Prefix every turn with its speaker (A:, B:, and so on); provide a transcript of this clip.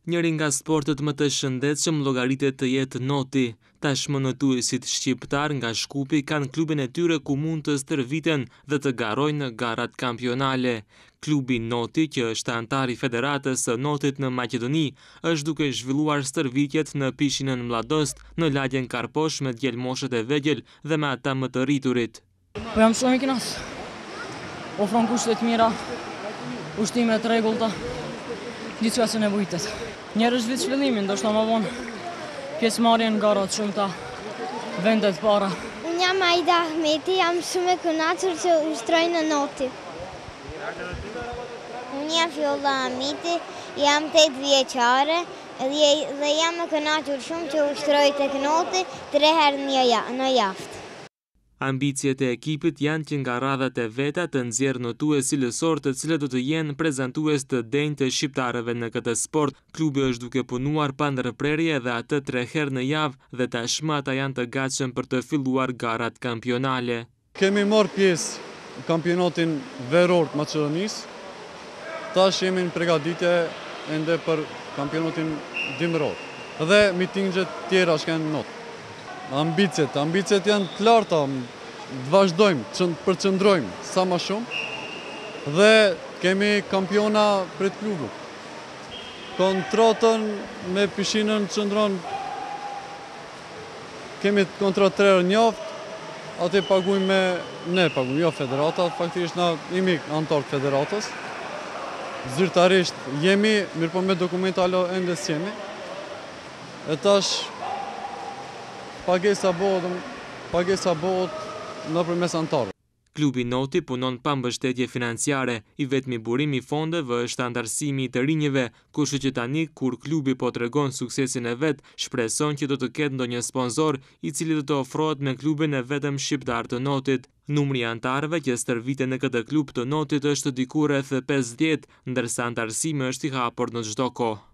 A: Njëri nga sportet më të shëndetshëm llogaritet të jetë noti. Tashmë notuesit shqiptar nga Shkupi kanë klubin e tyre ku mund të stërviten dhe të garojnë në garat kampionale. Klubi Noti, që është antar i Federatës së Notit në Maqedoni, është duke zhvilluar stërvitjet në pishinën Mlladost, në lagjen Karposh me djelmoshët e vegjël dhe me ata më të rriturit.
B: Po jam shumë i kënaqur. Ofron kushte të mira, ushtime të rregullta, diçka që nevojitet. Njerëz vit zhvillimin, ndoshta më vonë pjesëmarrje në gara të shumta, vende të para.
C: Unë jam Aida Ahmeti, jam shumë e kënaqur që ushtroj në Noti. Unë jam Fjolla Amiti, jam 8 vjeçare dhe jam e kënaqur shumë që ushtroj tek Noti 3 herë në javë.
A: Ambicjet e ekipit janë që nga radhat e veta të nxjerrë notues cilësor të cilët do të jenë prezantues të denjtë të shqiptarëve në këtë sport. Klubi është duke punuar pa ndërprerje edhe atë 3 herë në javë dhe tashmë ata janë të gatshëm për të filluar garat kampionale.
D: Kemi marrë pjesë në kampionatin veror të Maqedonisë. Tash jemi në përgatitje ende për kampionatin dimëror. Dhe mitingjet tjera shkojnë not. Ambicet janë të larta, të vazhdojmë, të përqëndrojmë sa më shumë dhe kemi kampiona për të klubu. Kontratën me pishinën qëndron, kemi kontratë 3 herë në javë, atë paguajmë ne paguajmë, jo federata, faktikisht na jemi antar të federatës. Zyrtarisht jemi, mirë po me dokumentalo ende s'jemi. E tash pagesa bëhet nëpërmes antarëve.
A: Klubi Noti punon pa mbështetje financiare, i vetmi burim i fondeve është antarësimi i të rinjve, kështu që tani kur klubi po tregon suksesin e vet, shpreson që do të ketë ndonjë sponsor i cili do të ofrohet me klubin e vetëm shqiptar të Notit. Numri i antarëve që stërviten në këtë klub të Notit është diku rreth 50, ndërsa antarësimi është i hapur në çdo kohë.